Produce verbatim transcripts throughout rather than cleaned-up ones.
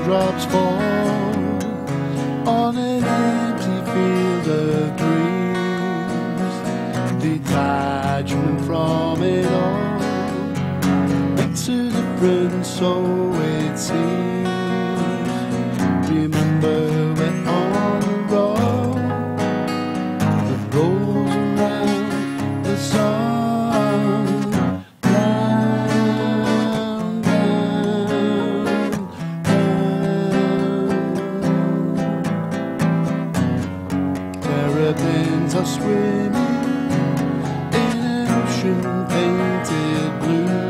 raindrops fall on an empty field of dreams. Detachment from it all makes a difference, so it seems. Remember, we're on a road that rolls around the sun. Round, round, round. Terrapins are swimming in an ocean painted blue.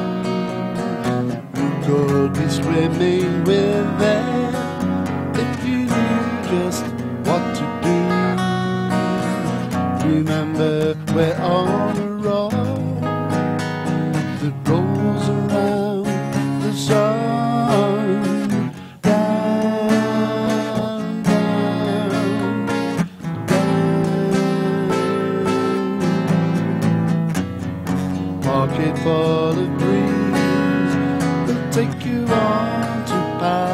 You could be swimming with them if you knew just what to do. Remember, we're on a road that rolls around the sun. Down, down, down. Pocket full of dreams will take you on to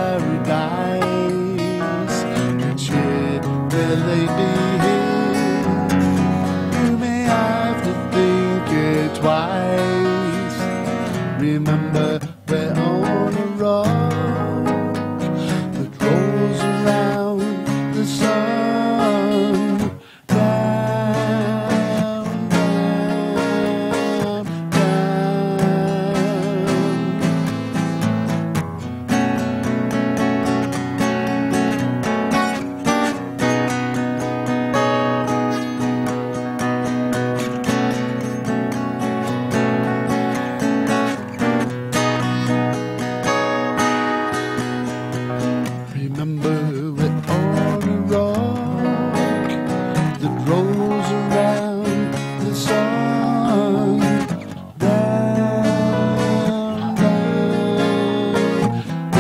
paradise. Each year will they be here? You may have to think it twice. Remember, we're on a rock that rolls around the sun. Down, down, remember, we're on a rock that rolls around the sun. Down, down,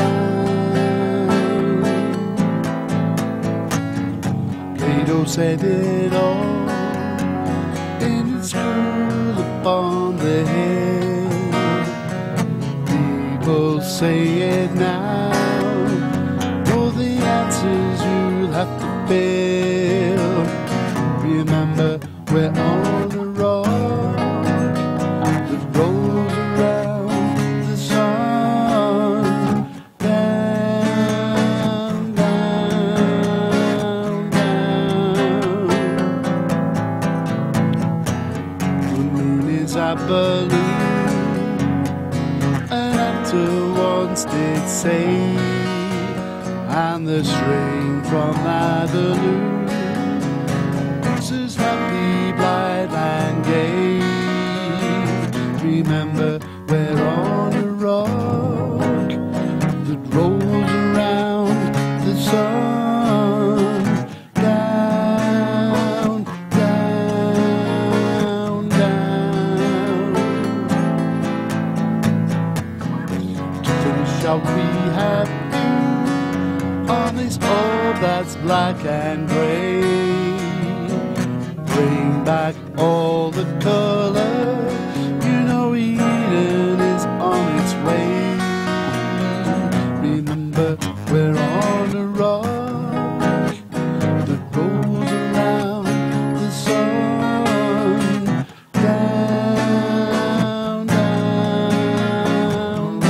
down. Plato said it all in his school upon the hill. People say it now, the answers you'll have to fill. Remember, we're on a rock that rolls around the sun. Down, down, down. The moon is our balloon, an actor once did say, and the string from that balloon makes us happy, blithe and gay. Remember, we're on a rock that rolls around the sun. Down, down, down. To finish out, we have on this orb that's black and grey. Bring back all the colour, you know Eden is on its way. Remember, we're on a rock that rolls around the sun. Down, down,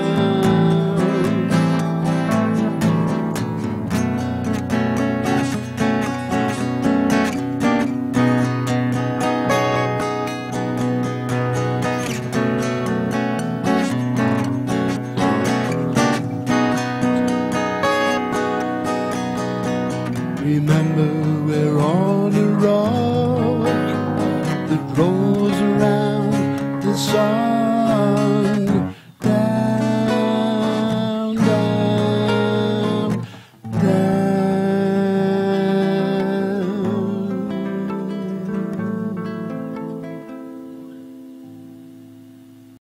remember, we're on a rock that rolls around the sun.